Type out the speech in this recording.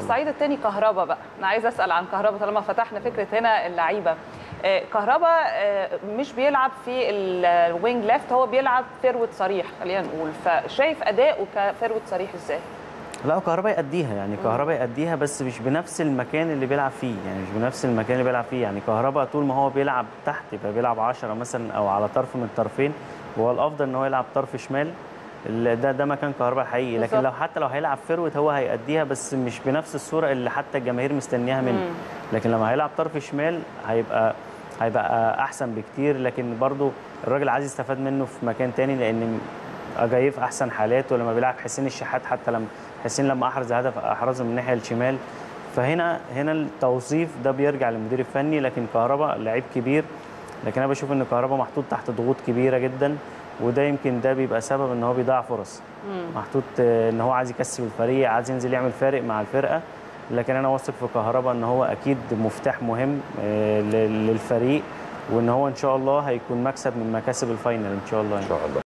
الصعيد الثاني كهربا بقى، انا عايزه اسال عن كهربا طالما فتحنا فكره هنا اللعيبه. كهربا مش بيلعب في الوينج ليفت، هو بيلعب فيرود صريح خلينا نقول، فشايف اداؤه كفيرود صريح ازاي؟ لا كهربا يأديها، يعني كهربا يأديها بس مش بنفس المكان اللي بيلعب فيه، يعني مش بنفس المكان اللي بيلعب فيه. يعني كهربا طول ما هو بيلعب تحت يبقى بيلعب 10 مثلا او على طرف من الطرفين، وهو الافضل ان هو يلعب طرف شمال. ده مكان كهربا الحقيقي. لكن حتى لو هيلعب فيرود هو هيأديها بس مش بنفس الصوره اللي حتى الجماهير مستنياها منه. لكن لما هيلعب طرف شمال هيبقى احسن بكتير. لكن برضو الراجل عايز يستفاد منه في مكان تاني، لان جاي في احسن حالاته لما بيلعب حسين الشحات. حتى لما حسين لما احرز هدف احرزه من الناحيه الشمال. فهنا التوظيف ده بيرجع للمدير الفني. لكن كهربا لعيب كبير، لكن انا بشوف ان كهربا محطوط تحت ضغوط كبيره جدا، وده يمكن ده بيبقى سبب ان هو بيضيع فرص. محطوط ان هو عايز يكسب الفريق، عايز ينزل يعمل فارق مع الفرقه. لكن انا واثق في كهربا ان هو اكيد مفتاح مهم للفريق، وان هو ان شاء الله هيكون مكسب من مكاسب الفاينل ان شاء الله.